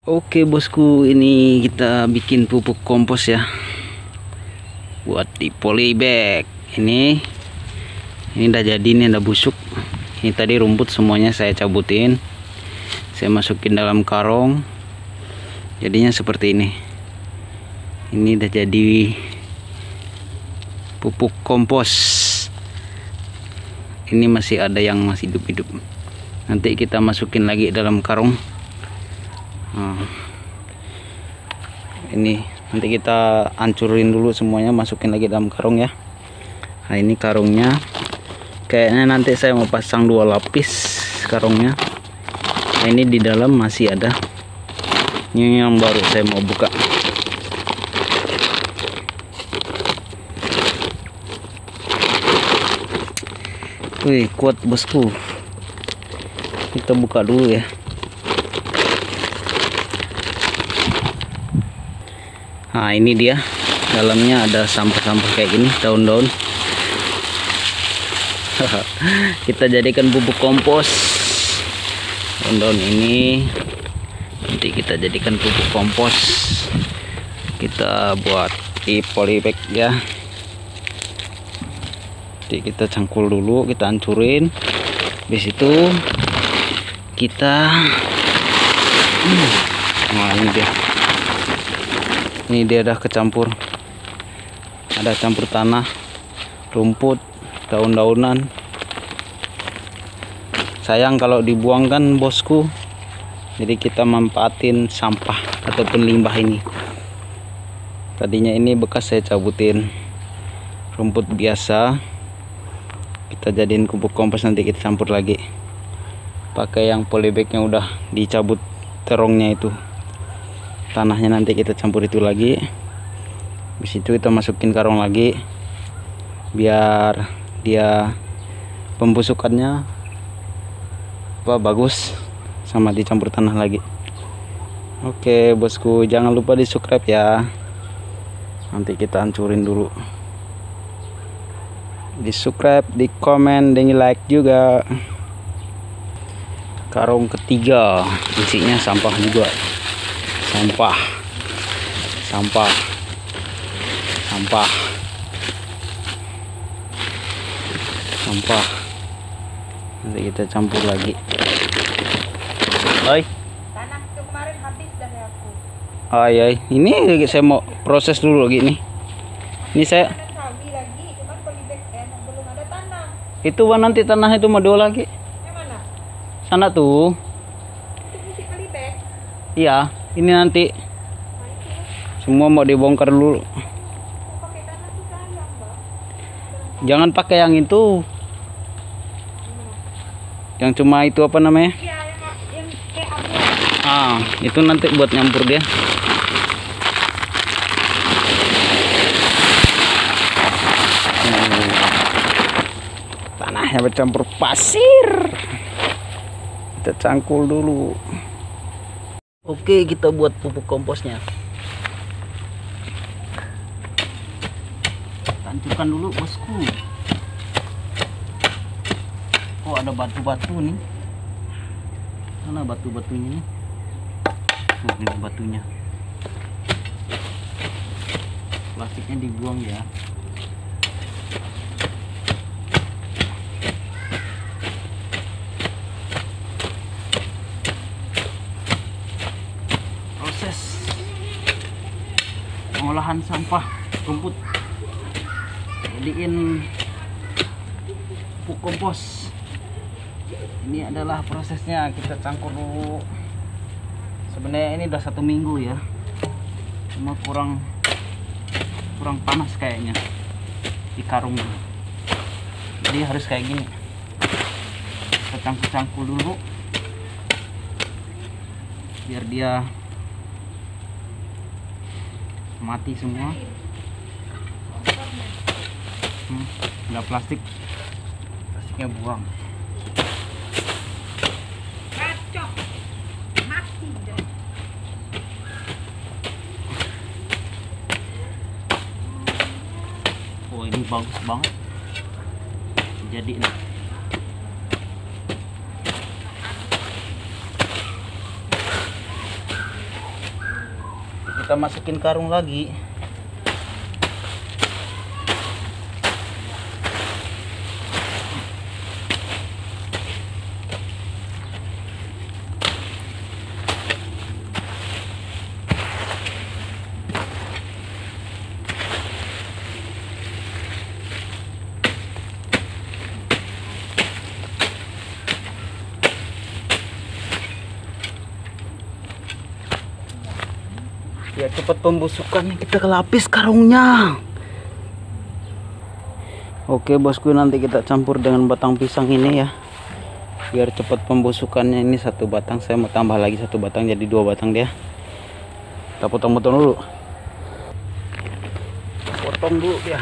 Oke bosku, ini kita bikin pupuk kompos ya, buat di polybag. Ini udah jadi, ini udah busuk. Ini tadi rumput semuanya saya cabutin, saya masukin dalam karung. Jadinya seperti ini. Ini udah jadi pupuk kompos. Ini masih ada yang masih hidup-hidup. Nanti kita masukin lagi dalam karung. Ini nanti kita hancurin dulu semuanya, masukin lagi dalam karung ya. Nah ini karungnya, kayaknya nanti saya mau pasang 2 lapis karungnya. Nah ini di dalam masih ada. Ini yang baru saya mau buka. Wih, kuat bosku. Kita buka dulu ya. Nah ini dia, dalamnya ada sampah-sampah kayak gini, daun-daun. Kita jadikan bubuk kompos. Daun-daun ini nanti kita jadikan pupuk kompos. Kita buat di polybag ya. Jadi kita cangkul dulu, kita hancurin. Habis itu kita nah ini dia. Ini dia udah kecampur. Ada campur tanah, rumput, daun-daunan. Sayang kalau dibuang kan bosku. Jadi kita manfaatin sampah ataupun limbah ini. Tadinya ini bekas saya cabutin, rumput biasa. Kita jadiin pupuk kompos, nanti kita campur lagi. Pakai yang polybagnya udah dicabut terongnya itu. Tanahnya nanti kita campur itu lagi. Habis itu kita masukin karung lagi, biar dia pembusukannya bagus, sama dicampur tanah lagi. Oke bosku, jangan lupa di subscribe ya. Nanti kita hancurin dulu. Di subscribe, di komen, dan di like juga. Karung ketiga isinya sampah juga. Sampah. Nanti kita campur lagi. Hai. Tanah itu kemarin habis dari aku. Ay, ini saya mau proses dulu lagi nih. Ini saya. Kami lagi, cuman polybag belum ada tanah. Itu nanti tanah itu mau dua lagi. Yang mana? Sana tuh. Itu isi polybag. Iya, ini nanti semua mau dibongkar dulu. Pakai tanah tuh sayang, Bang. Jangan pakai yang itu. Yang cuma itu apa namanya? Iya, yang kayak abu. Itu nanti buat nyampur dia. Tanahnya bercampur pasir. Kita cangkul dulu. Oke, kita buat pupuk komposnya. Hancurkan dulu bosku. Oh ada batu-batu nih. Mana batu-batunya nih? Oh ini batunya. Plastiknya dibuang ya. Proses pengolahan sampah rumput, jadiin pupuk kompos. Ini adalah prosesnya, kita cangkur dulu. Sebenarnya ini udah 1 minggu ya, cuma kurang panas kayaknya di karung. Jadi harus kayak gini, kita cangkul dulu biar dia mati semua. Udah plastiknya buang. Kacau. Mati deh. Oh ini bagus banget. Jadi nih. kita masukin karung lagi. Ya cepat pembusukannya, kita kelapis karungnya. Oke bosku, nanti kita campur dengan batang pisang ini ya, biar cepat pembusukannya. Ini satu batang, saya mau tambah lagi satu batang jadi dua batang dia. Kita potong-potong dulu, potong dulu ya.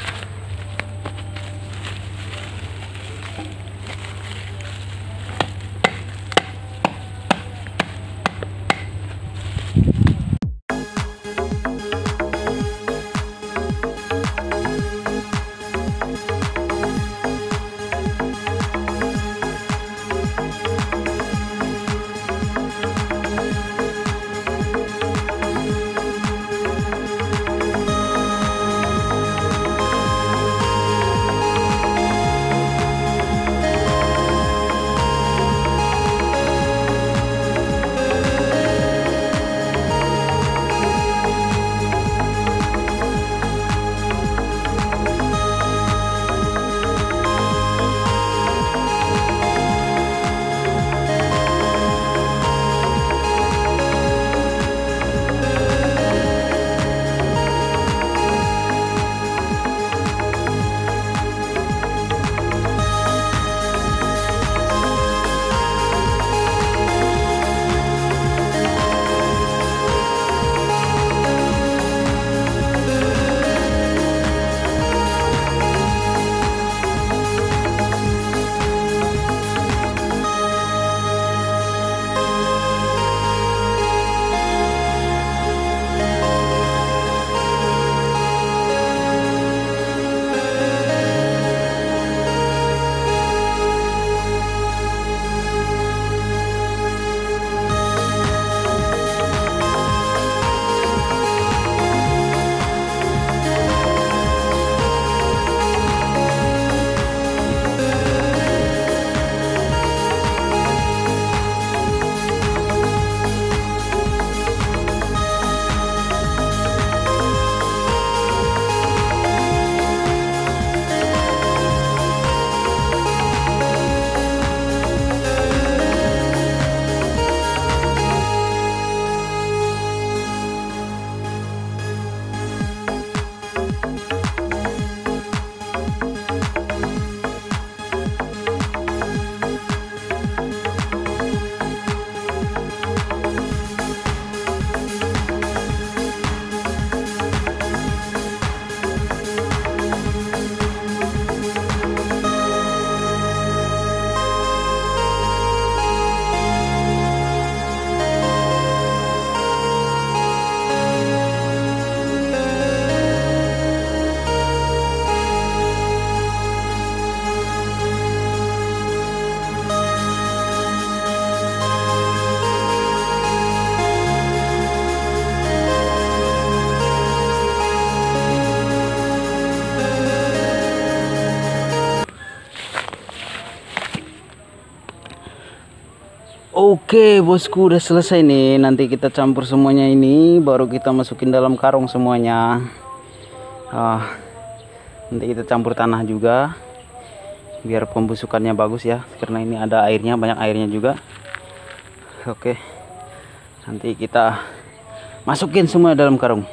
Oke bosku, udah selesai nih. Nanti kita campur semuanya ini, baru kita masukin dalam karung semuanya. Nanti kita campur tanah juga, biar pembusukannya bagus ya. Karena ini ada airnya, banyak airnya juga. Oke, nanti kita masukin semua dalam karung.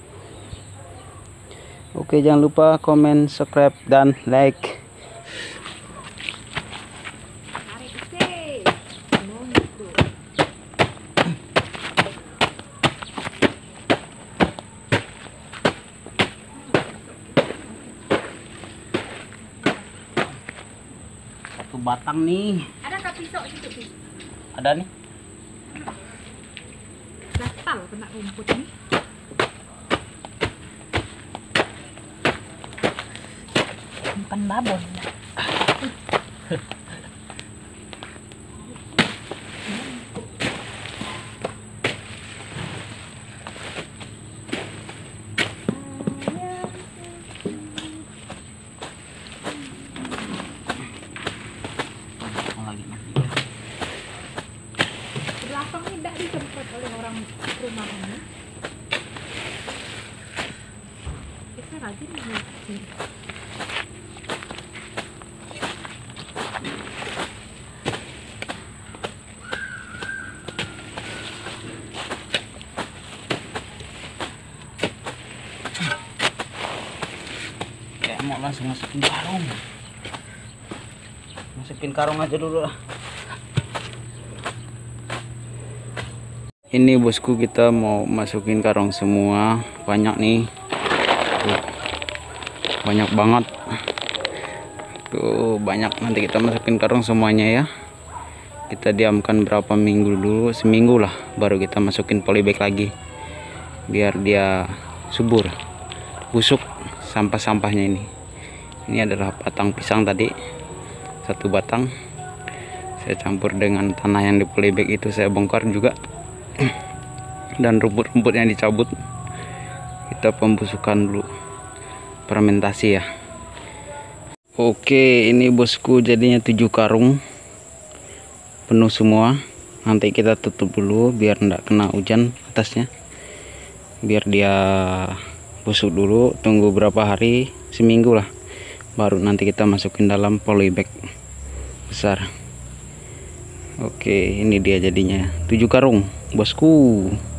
Oke, jangan lupa komen, subscribe, dan like. Satu batang nih. Ada nggak pisau itu sih? Ada nih. Gatal kena rumput nih. Bukan babon. lagi nih. Kayak mau langsung masukin karung. Masukin karung aja dulu lah. Ini bosku, kita mau masukin karung semua. Banyak nih. Tuh. Banyak banget. Tuh, banyak. Nanti kita masukin karung semuanya ya. Kita diamkan berapa minggu dulu, seminggu lah, baru kita masukin polybag lagi. Biar dia subur, busuk sampah-sampahnya ini. Ini adalah batang pisang tadi. Satu batang. Saya campur dengan tanah yang di polybag itu, saya bongkar juga. Dan rumput-rumputnya dicabut. Kita pembusukan dulu, fermentasi ya. Oke, ini bosku jadinya 7 karung penuh semua. Nanti kita tutup dulu biar enggak kena hujan atasnya, biar dia busuk dulu. Tunggu berapa hari, seminggu lah, baru nanti kita masukin dalam polybag besar. Oke, ini dia jadinya 7 karung bosku.